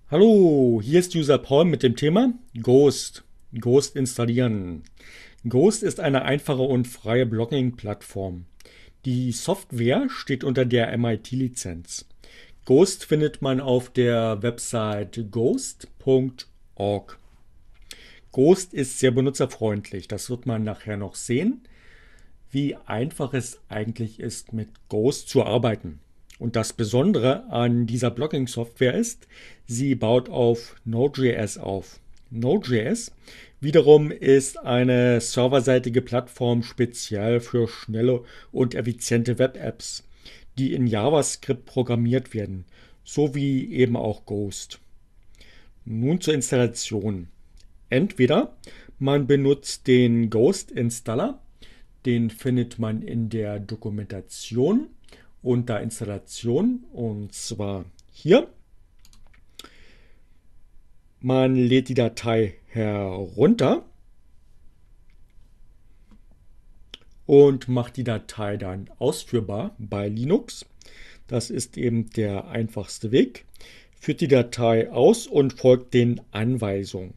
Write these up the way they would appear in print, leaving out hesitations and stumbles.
Hallo, hier ist User Paul mit dem Thema Ghost. Ghost installieren. Ghost ist eine einfache und freie Blogging-Plattform. Die Software steht unter der MIT-Lizenz. Ghost findet man auf der Website ghost.org. Ghost ist sehr benutzerfreundlich, das wird man nachher noch sehen, wie einfach es eigentlich ist, mit Ghost zu arbeiten. Und das Besondere an dieser Blogging-Software ist, sie baut auf Node.js auf. Node.js wiederum ist eine serverseitige Plattform speziell für schnelle und effiziente Web-Apps, die in JavaScript programmiert werden, so wie eben auch Ghost. Nun zur Installation. Entweder man benutzt den Ghost Installer, den findet man in der Dokumentation unter Installation und zwar hier. Man lädt die Datei herunter und macht die Datei dann ausführbar bei Linux. Das ist eben der einfachste Weg. Führt die Datei aus und folgt den Anweisungen.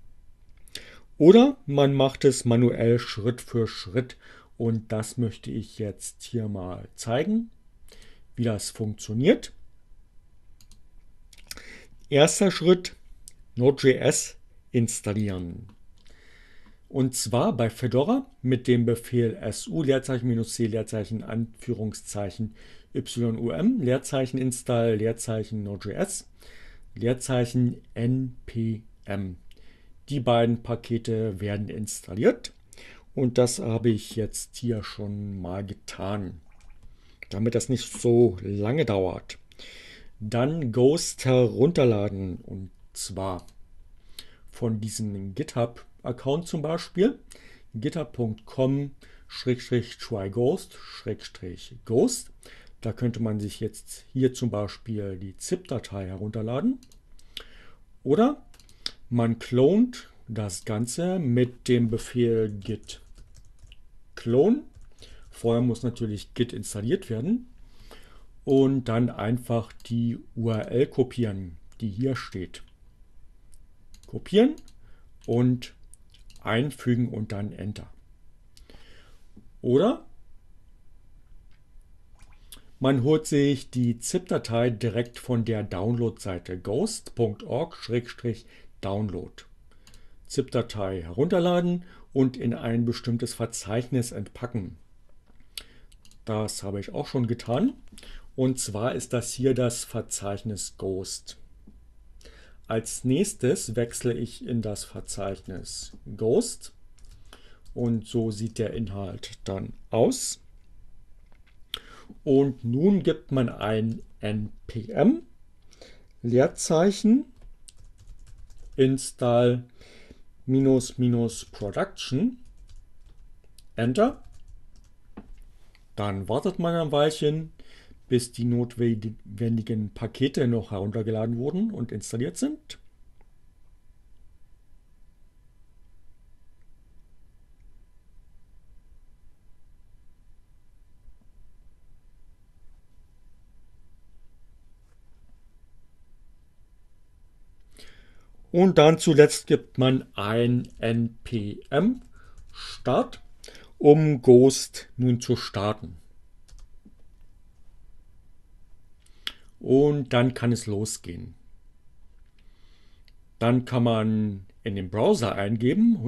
Oder man macht es manuell Schritt für Schritt und das möchte ich jetzt hier mal zeigen, wie das funktioniert. Erster Schritt, Node.js installieren. Und zwar bei Fedora mit dem Befehl su -c Anführungszeichen yum Leerzeichen install Leerzeichen Node.js Leerzeichen npm. Die beiden Pakete werden installiert und das habe ich jetzt hier schon mal getan, damit das nicht so lange dauert. Dann Ghost herunterladen und zwar von diesem GitHub-Account zum Beispiel github.com/tryghost/ghost. Da könnte man sich jetzt hier zum Beispiel die ZIP-Datei herunterladen oder man clont das Ganze mit dem Befehl git clone. Vorher muss natürlich git installiert werden und dann einfach die URL kopieren, die hier steht. Kopieren und einfügen und dann Enter. Oder man holt sich die ZIP-Datei direkt von der Download-Seite ghost.org/download. ZIP-Datei herunterladen und in ein bestimmtes Verzeichnis entpacken. Das habe ich auch schon getan. Und zwar ist das hier das Verzeichnis Ghost. Als nächstes wechsle ich in das Verzeichnis Ghost und so sieht der Inhalt dann aus. Und nun gibt man ein npm Leerzeichen install --production Enter. Dann wartet man ein Weilchen, bis die notwendigen Pakete noch heruntergeladen wurden und installiert sind. Und dann zuletzt gibt man ein npm Start, um Ghost nun zu starten. Und dann kann es losgehen. Dann kann man in den Browser eingeben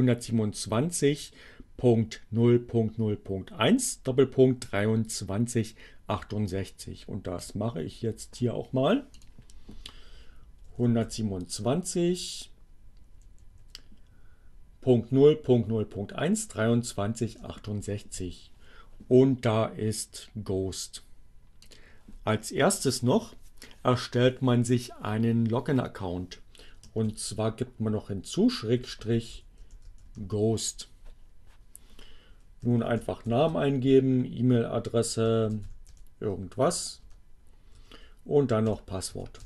127.0.0.1 Doppelpunkt 2368 und das mache ich jetzt hier auch mal. 127.0.0.1 2368 und da ist Ghost. Als erstes noch erstellt man sich einen Login-Account. Und zwar gibt man noch hinzu /Ghost. Nun einfach Namen eingeben, E-Mail-Adresse, irgendwas und dann noch Passwort.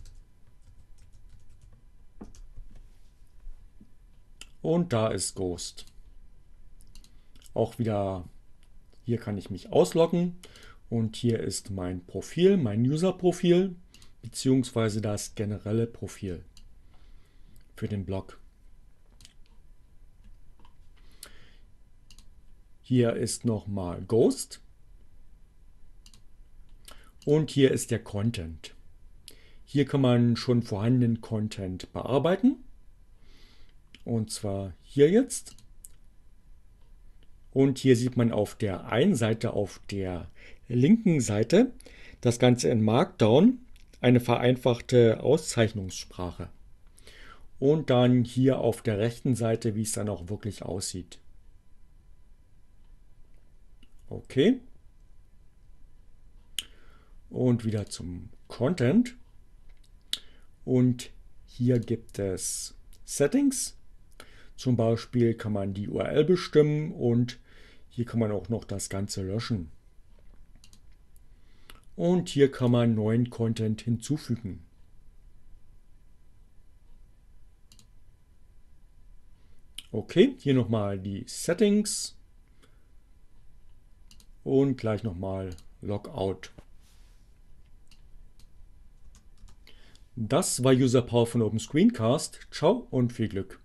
Und da ist Ghost. Auch wieder, hier kann ich mich ausloggen und hier ist mein Profil, mein User-Profil beziehungsweise das generelle Profil. für den Blog. Hier ist nochmal Ghost und hier ist der Content. Hier kann man schon vorhandenen Content bearbeiten, und zwar hier jetzt. Und hier sieht man auf der einen Seite, auf der linken Seite, das Ganze in Markdown, eine vereinfachte Auszeichnungssprache. Und dann hier auf der rechten Seite, wie es dann auch wirklich aussieht. Okay. Und wieder zum Content. Und hier gibt es Settings. Zum Beispiel kann man die URL bestimmen und hier kann man auch noch das Ganze löschen. Und hier kann man neuen Content hinzufügen. Okay, hier nochmal die Settings und gleich nochmal Logout. Das war User Power von Open Screencast. Ciao und viel Glück.